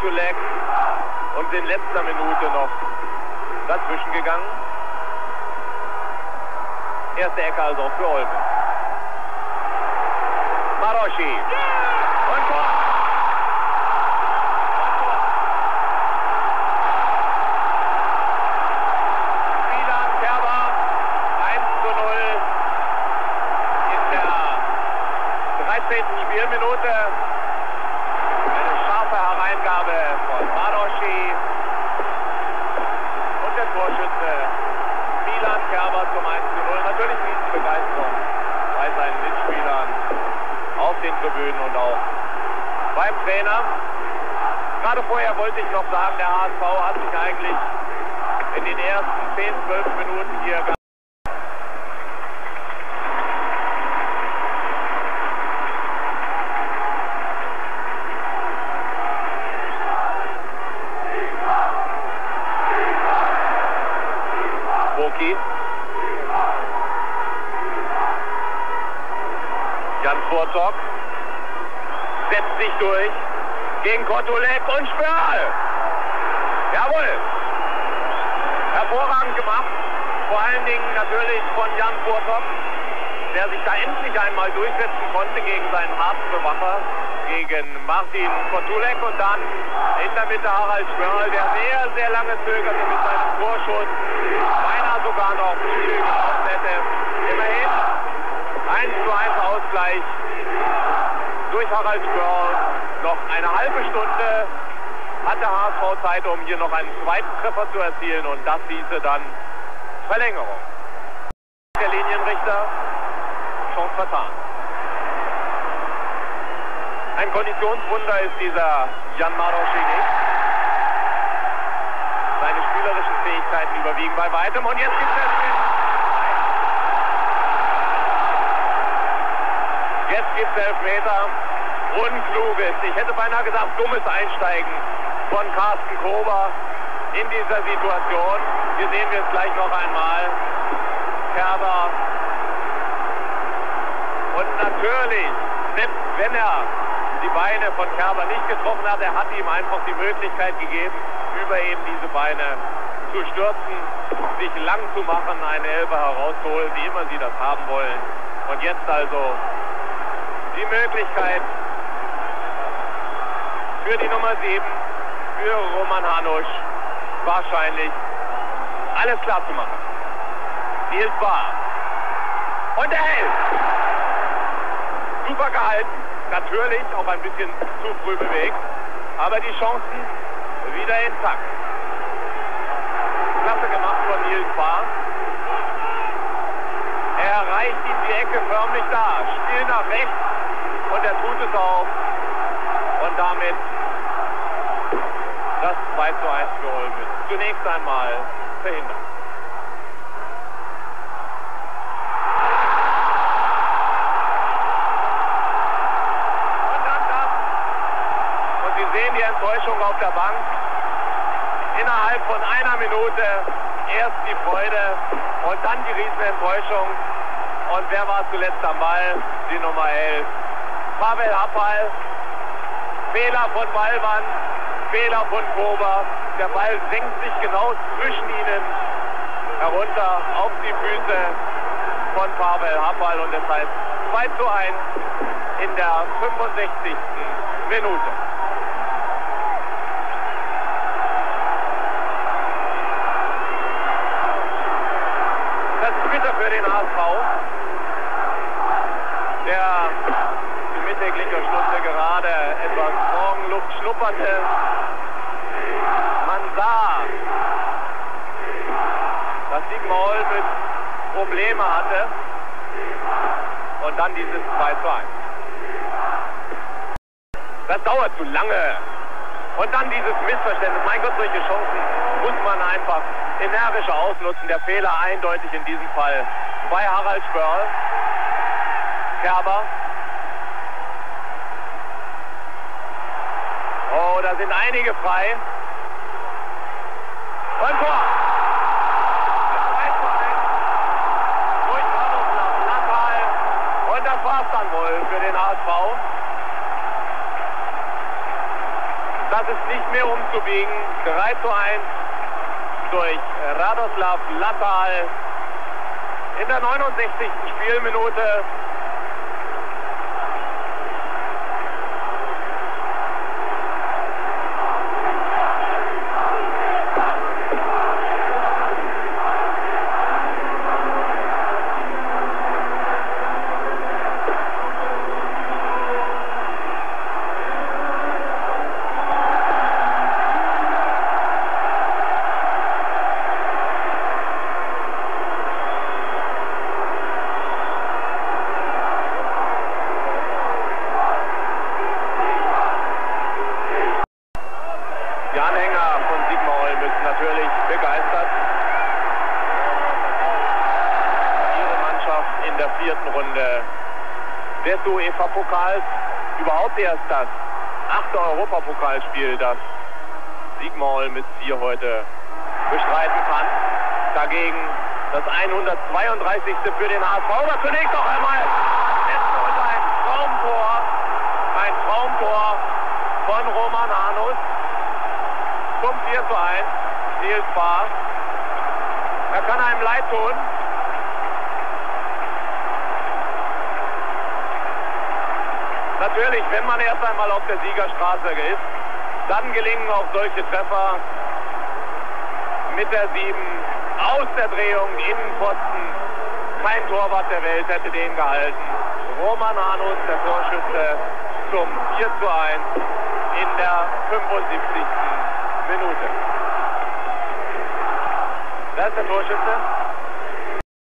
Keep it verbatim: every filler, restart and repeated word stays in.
Kotulek und in letzter Minute noch dazwischen gegangen. Erste Ecke also für Olmen. Maroshi. Und Tor. Milan Kerber eins zu null in der dreizehnten Spielminute. Eine scharfe Hereingabe von Maroshi. Und der Torschütze Milan Kerber zum eins zu null. Natürlich Riesenbegeisterung bei seinen Mitspielern auf den Tribünen und auch beim Trainer. Gerade vorher wollte ich noch sagen, der H S V hat sich eigentlich in den ersten zehn, zwölf Minuten hier gehabt. Boki. Jan Vortok setzt sich durch gegen Kotulek und Spörl. Jawohl. Hervorragend gemacht. Vor allen Dingen natürlich von Jan Vortok, der sich da endlich einmal durchsetzen konnte gegen seinen Harzbewacher, gegen Martin Kotulek, und dann in der Mitte Harald Spörl, der sehr, sehr lange zögerte mit seinem Torschuss, beinahe sogar noch Spiel geschossen hätte. Immerhin eins zu eins Ausgleich durch Harald Spörl. Noch eine halbe Stunde hat der H S V Zeit, um hier noch einen zweiten Treffer zu erzielen, und das hieße dann Verlängerung. Der Linienrichter, Chance vertan. Ein Konditionswunder ist dieser Jan Maroshi nicht. Seine spielerischen Fähigkeiten überwiegen bei weitem, und jetzt gibt es Jetzt gibt es Elfmeter. Unkluges, ich hätte beinahe gesagt dummes Einsteigen von Carsten Kober in dieser Situation. Hier sehen wir es gleich noch einmal. Kerber. Und natürlich, selbst wenn er die Beine von Kerber nicht getroffen hat, er hat ihm einfach die Möglichkeit gegeben, über eben diese Beine zu stürzen, sich lang zu machen, eine Elbe herauszuholen, wie immer sie das haben wollen. Und jetzt also die Möglichkeit für die Nummer sieben, für Roman Hanusch, wahrscheinlich alles klar zu machen. Nils Bahr. Und er hält. Super gehalten. Natürlich auch ein bisschen zu früh bewegt, aber die Chancen wieder intakt. Klasse gemacht von Nils Bahr. Er erreicht ihm die Ecke förmlich da. Spiel nach rechts, und er tut es auch. Und damit das zwei zu eins für Olmen. Zunächst einmal verhindert. Und dann das. Und Sie sehen die Enttäuschung auf der Bank. Innerhalb von einer Minute erst die Freude und dann die Riesenenttäuschung. Und wer war zuletzt am Ball? Die Nummer elf. Pavel Happal. Fehler von Ballmann, Fehler von Kober. Der Ball senkt sich genau zwischen ihnen herunter auf die Füße von Pavel Happal, und das heißt zwei zu eins in der fünfundsechzigsten Minute. Das ist bitter für den H S V, der zu mittäglicher Stunde gerade etwas Morgenluft schnupperte. Man sah, dass Sigmar Olmen Probleme hatte, und dann dieses zwei zu eins. Das dauert zu lange. Und dann dieses Missverständnis. Mein Gott, solche Chancen muss man einfach energischer ausnutzen. Der Fehler eindeutig in diesem Fall bei Harald Spörl. Kerber. Oh, da sind einige frei. Und Tor. Durch Radoslav Natal. Und das war's dann wohl für den H S V. Das das ist nicht mehr umzubiegen. drei zu eins durch Radoslav Latal in der neunundsechzigsten Spielminute. Des UEFA-Pokals, überhaupt erst das achte Europapokalspiel, das Sigma Olmütz hier heute bestreiten kann. Dagegen das hundertzweiunddreißigste für den H S V. Aber zunächst noch einmal ein Traumtor, ein Traumtor von Roman Hanus zum vier zu eins. Nils Bahr. Er kann einem leid tun. Natürlich, wenn man erst einmal auf der Siegerstraße ist, dann gelingen auch solche Treffer mit der sieben aus der Drehung, Innenpfosten. Kein Torwart der Welt hätte den gehalten. Roman Hanus, der Torschütze, zum vier zu eins in der fünfundsiebzigsten Minute. Wer ist der Torschütze?